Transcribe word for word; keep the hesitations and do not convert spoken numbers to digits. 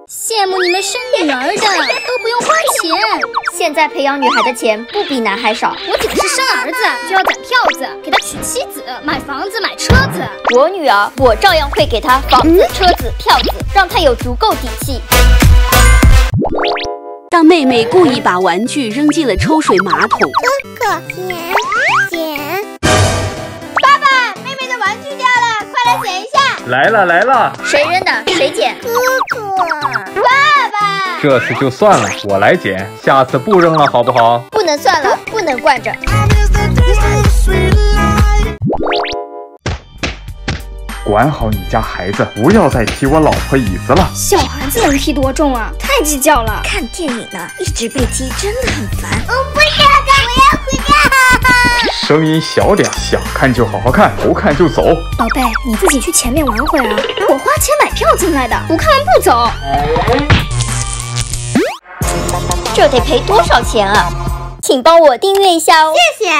羡慕你们生女儿的，都不用花钱。 现在培养女孩的钱不比男孩少。 我只是生儿子就要攒票子，给他娶妻子、买房子、买车子。 我女儿，我照样会给她房子、车子、票子，让她有足够底气。 当妹妹故意把玩具扔进了抽水马桶， 哥哥，捡捡。 爸爸，妹妹的玩具掉了，快来捡一下。 来了来了， 谁扔的？谁捡？ 哥哥， 爸爸， 这次就算了，我来捡，下次不扔了好不好？ 不能算了，不能惯着。 管好你家孩子，不要再踢我老婆椅子了。 小孩子能踢多重啊？太计较了。 看电影呢，一直被踢，真的很烦。 我不想看，我要回家。 声音小点，想看就好好看，不看就走。 宝贝，你自己去前面玩会儿啊！我花钱买票进来的，不看完不走。 这得赔多少钱啊？请帮我订阅一下哦。 谢谢。